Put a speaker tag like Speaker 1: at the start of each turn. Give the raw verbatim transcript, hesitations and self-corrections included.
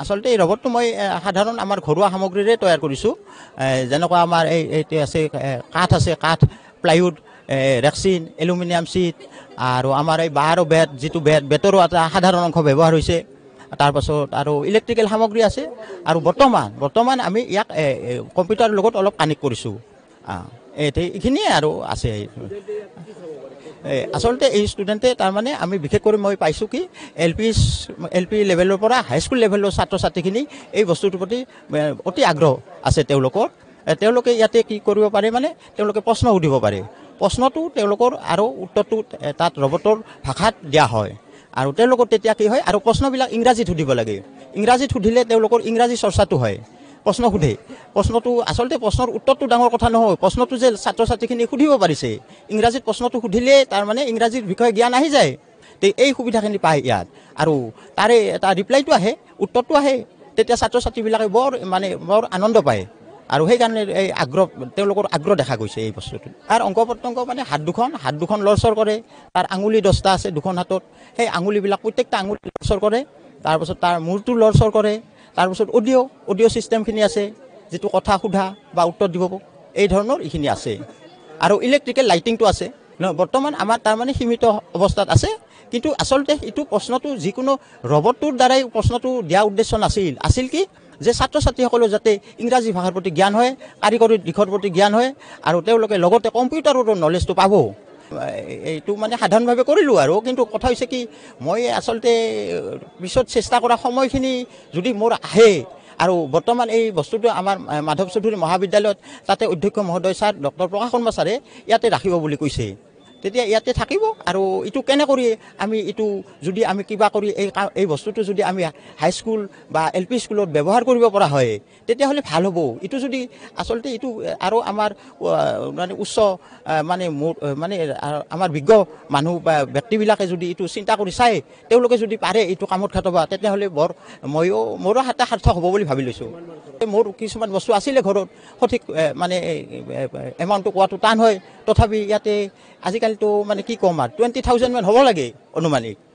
Speaker 1: আচলতে এই ৰবটটো মই সাধাৰণ আমাৰ ঘৰুৱা সামগ্ৰীৰে তৈয়াৰ কৰিছোঁ যেনেকুৱা আমাৰ এই এইটো আছে কাঠ আছে কাঠ প্লাইউড ৰেক্সিন এলুমিনিয়াম চিট আৰু আমাৰ এই বাঁহৰ বেত যিটো বেত বেতৰো এটা সাধাৰণ অংশ ব্যৱহাৰ হৈছে তাৰপাছত আৰু ইলেক্ট্ৰিকেল সামগ্ৰী আছে আৰু বৰ্তমান বৰ্তমান আমি ইয়াক কম্পিউটাৰৰ লগত অলপ কানেক্ট কৰিছোঁ এইখিনিয়ে আৰু আছে আচলতে এই ষ্টুডেণ্টে তাৰমানে আমি বিশেষ কৰি মই পাইছোঁ কি এল পি এল পি লেভেলৰ পৰা হাইস্কুল লেভেলৰ ছাত্ৰ ছাত্ৰীখিনি এই বস্তুটোৰ প্ৰতি অতি আগ্ৰহ আছে তেওঁলোকৰ তেওঁলোকে ইয়াতে কি কৰিব পাৰে মানে তেওঁলোকে প্ৰশ্ন সুধিব পাৰে প্ৰশ্নটো তেওঁলোকৰ আৰু উত্তৰটো তাত ৰবটৰ ভাষাত দিয়া হয় আৰু তেওঁলোকৰ তেতিয়া কি হয় আৰু প্ৰশ্নবিলাক ইংৰাজীত সুধিব লাগে ইংৰাজীত সুধিলে তেওঁলোকৰ ইংৰাজী চৰ্চাটো হয় প্ৰশ্ন সুধে প্ৰশ্নটো আচলতে প্ৰশ্নৰ উত্তৰটো ডাঙৰ কথা নহয় প্ৰশ্নটো যে ছাত্ৰ ছাত্ৰীখিনি সুধিব পাৰিছে ইংৰাজীত প্ৰশ্নটো সুধিলে তাৰমানে ইংৰাজীৰ বিষয়ে জ্ঞান আহি যায় তে এই সুবিধাখিনি পায় ইয়াত আৰু তাৰে এটা ৰিপ্লাইটো আহে উত্তৰটো আহে তেতিয়া ছাত্ৰ ছাত্ৰীবিলাকে বৰ মানে বৰ আনন্দ পায় আৰু সেইকাৰণে এই আগ্ৰহ তেওঁলোকৰ আগ্ৰহ দেখা গৈছে এই বস্তুটো আৰু অংক প্ৰত্যংক মানে হাত দুখন হাত দুখন লৰচৰ কৰে তাৰ আঙুলি দহটা আছে দুখন হাতত সেই আঙুলিবিলাক প্ৰত্যেকটা আঙুলি লৰচৰ কৰে তাৰপাছত তাৰ মূৰটো লৰচৰ কৰে তাৰপিছত অডিঅ' অডিঅ' ছিষ্টেমখিনি আছে যিটো কথা সোধা বা উত্তৰ দিব এই ধৰণৰ এইখিনি আছে আৰু ইলেক্ট্ৰিকেল লাইটিংটো আছে বৰ্তমান আমাৰ তাৰমানে সীমিত অৱস্থাত আছে কিন্তু আচলতে এইটো প্ৰশ্নটো যিকোনো ৰবটটোৰ দ্বাৰাই প্ৰশ্নটো দিয়া উদ্দেশ্য নাছিল আছিল কি যে ছাত্ৰ ছাত্ৰীসকলৰ যাতে ইংৰাজী ভাষাৰ প্ৰতি জ্ঞান হয় কাৰিকৰী দিশৰ প্ৰতি জ্ঞান হয় আৰু তেওঁলোকে লগতে কম্পিউটাৰৰো নলেজটো পাব এইটো মানে সাধাৰণভাৱে কৰিলোঁ আৰু কিন্তু কথা হৈছে কি মই আচলতে পিছত চেষ্টা কৰা সময়খিনি যদি মোৰ আহে আৰু বৰ্তমান এই বস্তুটো আমাৰ মাধৱ চৌধুৰী মহাবিদ্যালয়ত তাতে অধ্যক্ষ মহোদয় ছাৰ ডক্টৰ প্ৰকাশ শৰ্মা ছাৰে ইয়াতে ৰাখিব বুলি কৈছে তেতিয়া ইয়াতে থাকিব আৰু এইটো কেনে কৰি আমি এইটো যদি আমি কিবা কৰি এই এই বস্তুটো যদি আমি হাইস্কুল বা এল পি স্কুলত ব্যৱহাৰ কৰিব পৰা হয় তেতিয়াহ'লে ভাল হ'ব এইটো যদি আচলতে এইটো আৰু আমাৰ মানে উচ্চ মানে মানে আমাৰ বিজ্ঞ মানুহ বা ব্যক্তিবিলাকে যদি এইটো চিন্তা কৰি চায় তেওঁলোকে যদি পাৰে এইটো কামত খাটাব তেতিয়াহ'লে বৰ ময়ো মোৰো এটা সাৰ্থক হ'ব বুলি ভাবি লৈছোঁ মোৰ কিছুমান বস্তু আছিলে ঘৰত সঠিক মানে এমাউণ্টটো কোৱাটো টান হয় তথাপি ইয়াতে আজিকালিতো মানে কি ক'ম আৰু টুৱেণ্টি থাউজেণ্ড মান হ'ব লাগে অনুমানিক